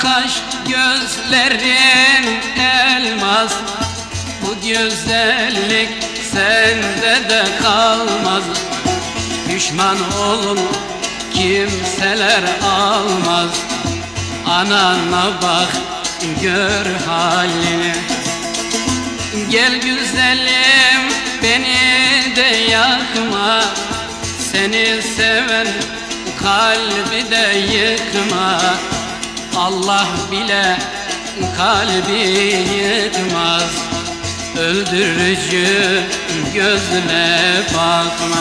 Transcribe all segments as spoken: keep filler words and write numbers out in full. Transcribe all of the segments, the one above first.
kaş, gözlerin elmas. Bu güzellik sende de kalmaz. Düşman olun kimseler almaz. Anana bak gör halini. Gel güzelim beni de yakma. Seni seven kalbi de yıkma. Allah bile kalbi yıkmaz. Öldürücü gözüne bakma.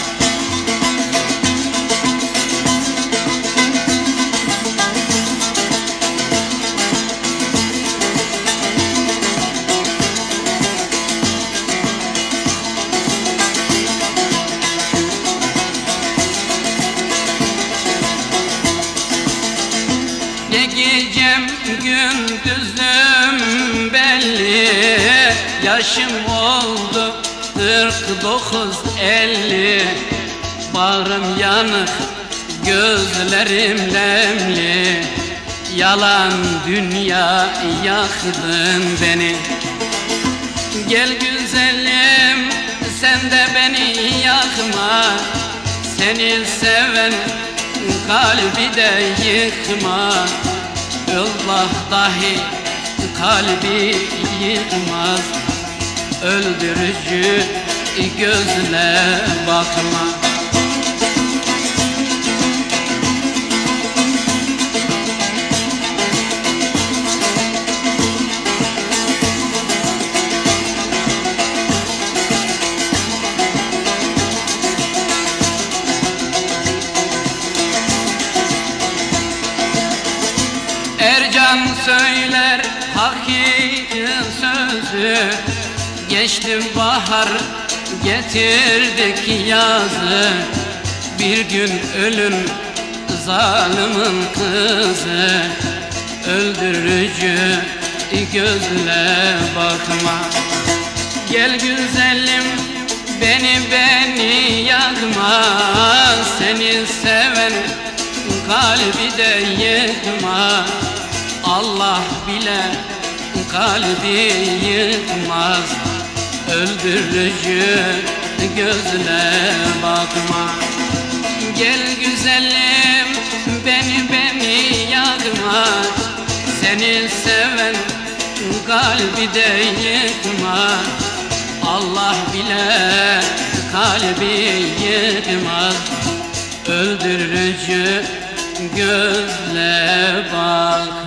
Ne gecem gündüzüm belli. Yaşım oldu kırk dokuz elli. Bağrım yanık, gözlerim nemli. Yalan dünya yaktın beni. Gel güzelim sen de beni yakma. Seni seven kalbi de yıkma. Allah dahi kalbi yıkmaz. Öldürücü gözle bakma. Ercan söyler hakiki sözü. Geçtim bahar, getirdik yazı. Bir gün ölüm zalimin kızı. Öldürücü gözle bakma. Gel güzelim beni beni yakma. Seni seven kalbi de yıkma. Allah bile kalbi yıkmaz. Öldürücü gözle bakma. Gel güzelim beni beni yakma. Seni seven kalbi de yıkma. Allah bile kalbi yıkmaz. Öldürücü gözle bak.